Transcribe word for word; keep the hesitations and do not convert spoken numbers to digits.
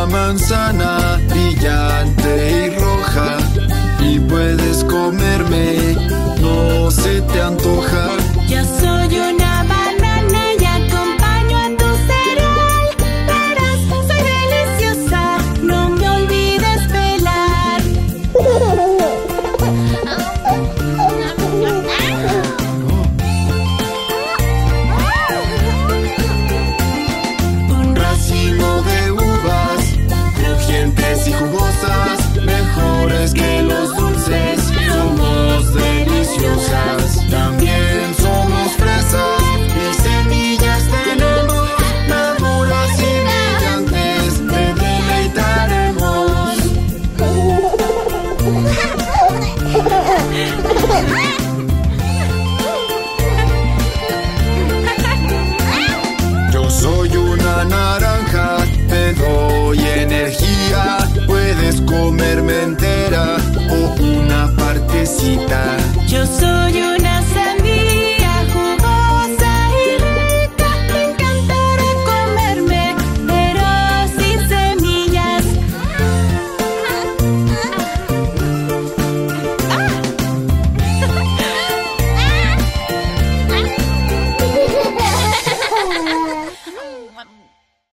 una manzana brillante y roja y puedes comerme, no se te antoja. Yo soy una banana y acompaño a tu cereal. Verás, soy deliciosa, no me olvides pelar. Un racimo de uvas, crujientes y jugosas, mejores que los dulces, somos deliciosas. También somos fresas y semillas tenemos, maduras y brillantes, te deleitaremos. Yo soy una naranja, te doy energía, puedes comerme entera o una partecita.